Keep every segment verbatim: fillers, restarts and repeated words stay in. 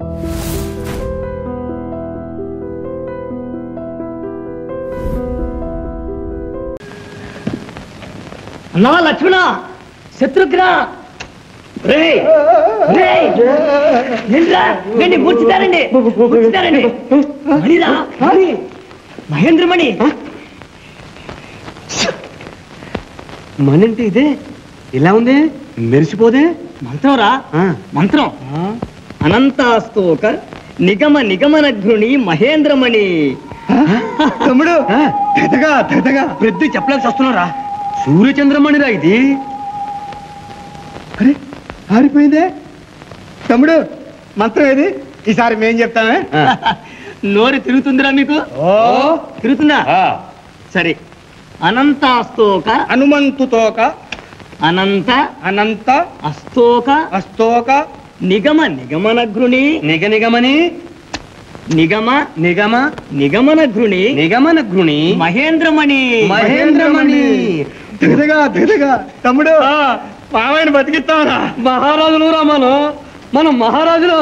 అన్నా లక్ష్మణ, శత్రుఘ్న, ముచ్చుతారండి ముచ్చుతారండి మణిరా మణి, మహేంద్రమణి. మణి అంటే ఇదే ఇలా ఉంది, మెరిసిపోదే. మంత్రం రా, మంత్రం. అనంతాస్తోక నిగమ నిగమనఘ్రుని మహేంద్రమణి. తమ్ముడు తెతగా తెతగా ప్రతి చెప్పలేక వస్తున్నారా. సూర్యచంద్రమణిరా ఇది. అరే ఆరిపోయిందే. తమ్ముడు మంత్రం ఏది? ఈసారి మేం చెప్తామే. నోరు తిరుగుతుందిరా మీకు? తిరుగుతుందా? సరే. అనంతాస్తోక హనుమంతుతోక అనంత అనంత అస్తోక అస్తోక నిగమ నిగమనఘ్రుని నిగ నిగమని నిగమ నిగమ నిగమనఘ్రుని నిగమనఘ్రుని మహేంద్రమణి. మహేంద్రమణి. దిగగా దిగగా తమ్ముడు మామయ్యను బతికిస్తావరా. మహారాజులు రా మనం, మనం మహారాజులు.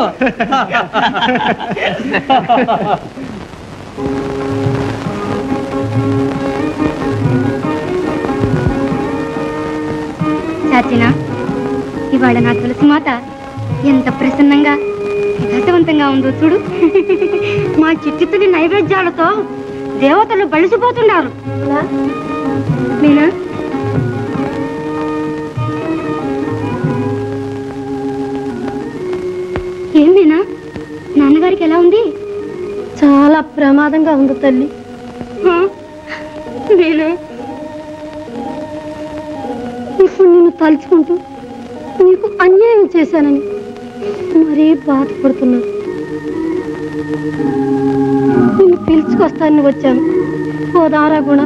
చాచినా, ఇవాళ నా తులసి మాత ఎంత ప్రసన్నంగా యథార్థవంతంగా ఉందో చూడు. మా చిట్టితుడి నైవేద్యాలతో దేవతలు బలిసిపోతున్నారు. మీనా, ఏం మీనా, నాన్నగారికి ఎలా ఉంది? చాలా ప్రమాదంగా ఉంది తల్లి. మీనా, ఇప్పుడు నిన్ను తలుచుకుంటూ నీకు అన్యాయం చేశానని మరీ బాధపడుతున్నా. నిన్ను పిలుచుకొస్తానని వచ్చాను. పోదారా గుణ.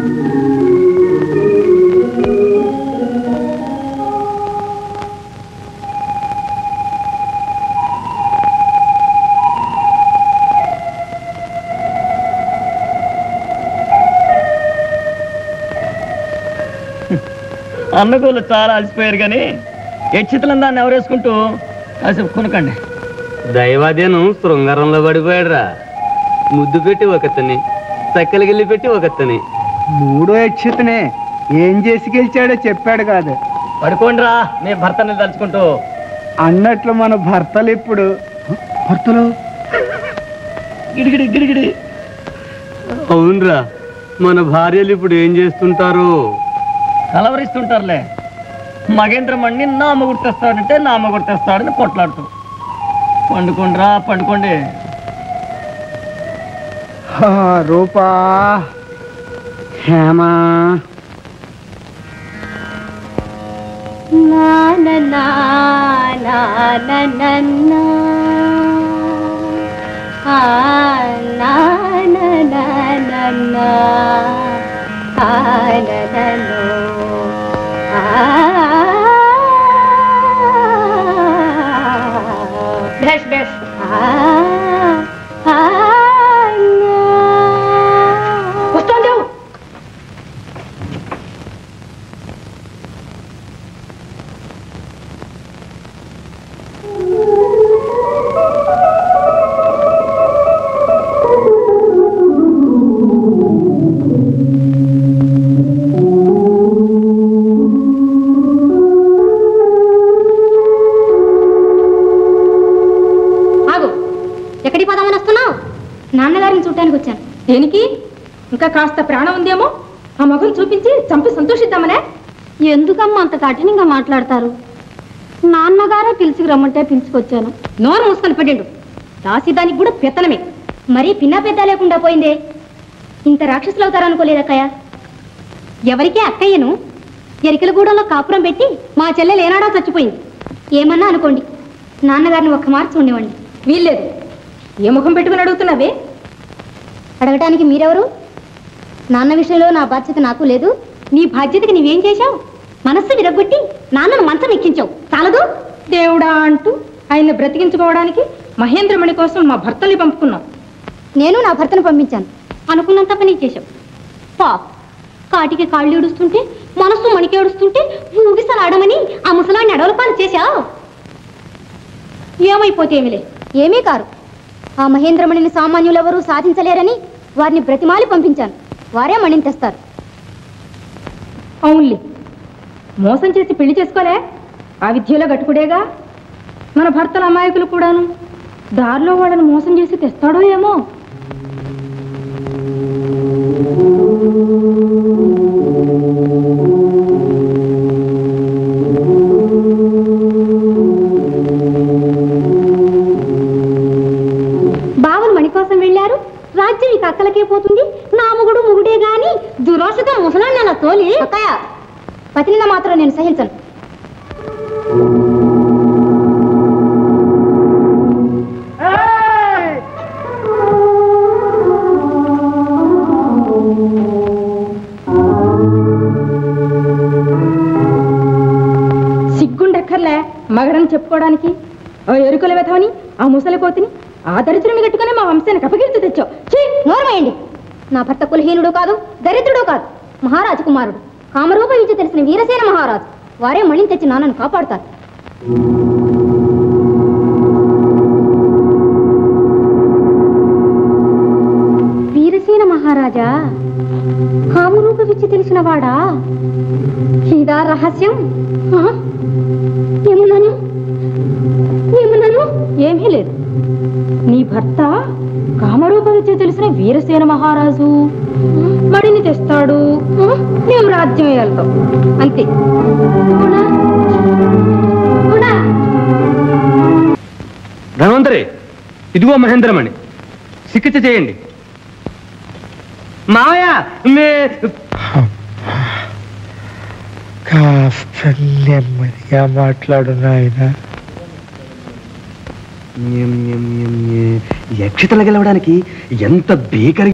అన్నగోళ్ళు చాలా అలసిపోయారు కానీ యక్షితులను దాన్ని ఎవరేసుకుంటూ కాసేపు కొనకండి. దైవాదేను శృంగారంలో పడిపోయాడు రా. ముద్దు పెట్టి ఒకతని, చక్కలిగిల్లి పెట్టి ఒకతని. మూడో యక్షితనే ఏం చేసి గెలిచాడో చెప్పాడు కాదు. పడుకోండి రా మీ భర్తని తలుచుకుంటూ. అన్నట్లు మన భర్తలు ఇప్పుడు భర్తలు గిడిగిడి గిడిగిడి. అవునరా, మన భార్యలు ఇప్పుడు ఏం చేస్తుంటారు? కలవరిస్తుంటారులే. మగేంద్రమణ్ణి నా మొగుడు తెస్తాడంటే నా మొగుడు తెస్తాడని కొట్లాడుతూ. పండుకోండి రా, పండుకోండి. రూపా, హేమా, బెష్ బెష్. వస్తుంది. నాన్నగారిని చూడటానికి వచ్చాను. దేనికి? ఇంకా కాస్త ప్రాణం ఉందేమో, ఆ ముఖం చూపించి చంపి సంతోషిద్దామనే. ఎందుకమ్మా అంత కఠినంగా మాట్లాడతారు? నాన్నగారే పిలిచికి రమ్మంటే పిలుచుకొచ్చాను. నోరు మూసుకొని పడిండు. దాసిదానికి కూడా పెత్తనమే. మరీ పిన్నా పెద్ద లేకుండా పోయిందే. ఇంత రాక్షసులు అవుతారనుకోలేదక్కయ్య. ఎవరికే అక్కయ్యను ఎరికలగూడలో కాపురం పెట్టి మా చెల్లెలు ఏనాడో చచ్చిపోయింది. ఏమన్నా అనుకోండి, నాన్నగారిని ఒక్క మార్చి ఉండేవండి. వీల్లేదు. ఏ ముఖం పెట్టుకుని అడుగుతున్నావే? అడగటానికి మీరెవరు? నాన్న విషయంలో నా బాధ్యత నాకు లేదు. నీ బాధ్యతకి నీవేం చేశావు? మనస్సు విరగొట్టి నాన్నను మంచం ఎక్కించావు. చాలదు దేవుడా అంటూ ఆయన బ్రతికించుకోవడానికి మహేంద్రమణి కోసం మా భర్తని పంపుకున్నాం. నేను నా భర్తను పంపించాను. అనుకున్నంత పని చేశావు. పాప కాటికి కాళ్ళు ఏడుస్తుంటే, మనస్సు మణికి ఏడుస్తుంటే ఊగిసలాడమని ఆ ముసలాన్ని అడవుల పాలు చేశావు. ఏమైపోతే ఏమిలే, ఏమీ కారు. ఆ మహేంద్రమణిని సామాన్యులెవరూ సాధించలేరని వారిని బ్రతిమాలి పంపించాను. వారే మణిని తెస్తారు. అవునులే, మోసం చేసి పెళ్లి చేసుకోలే, ఆ విద్యలో గట్టుకుడేగా. మన భర్తల అమాయకులు కూడాను దారిలో వాళ్ళని మోసం చేసి తెస్తాడో ఏమో. బావను మణి కోసం వెళ్ళారు. రాజ్యం ఇక అక్కలకే పోతుంది. నా మొగుడు మొగుడే గాని దురాశతో ముసలాన్ని అలా తోలి పతినిన మాత్రం నేను సహించను. సిగ్గుండక్కర్లే మగడని చెప్పుకోవడానికి. ఎరుకల వెధవని, ఆ ముసలి కోతిని, ఆ దరిద్రుని కట్టుకుని మా వంశానికి అపకీర్తి తెచ్చావు. నోరమేయండి. నా భర్త కులహీనుడు కాదు, దరిద్రుడు కాదు, మహారాజు కుమారుడు. కామరూప విద్య తెలిసిన వీరసేన మహారాజు. వారే మణిని తెచ్చి నాన్నను కాపాడుతారు. వీరసేన మహారాజా, కామరూప విద్య తెలిసిన వాడా? ఇదా రహస్యం? ఏమన్నాను ఏమన్నాను ఏమీ లేదు. నీ భర్త కామరూప విద్య తెలిసిన వీరసేన మహారాజు. మడిని తెస్తాడు, మేము రాజ్యం వెళ్తాం, అంతే. ధన్వంతరి, ఇదిగో మహేంద్రమణి, చికిత్స చేయండి. మావయ్య, మే కాస్త నెమ్మదిగా మాట్లాడు నాయన. యక్షితలు గెలవడానికి ఎంత బేకరి